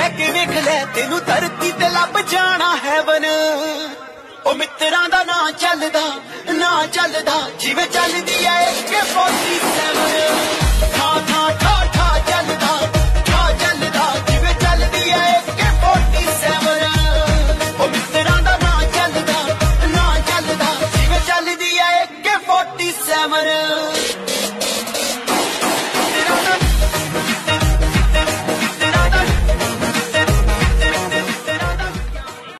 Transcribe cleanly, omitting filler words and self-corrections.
लैके वेख लै तेनू धरती ते लब जाना हैवन। ओ मित्रां दा ना चलदा जिवें चलदी ऐ AK-47।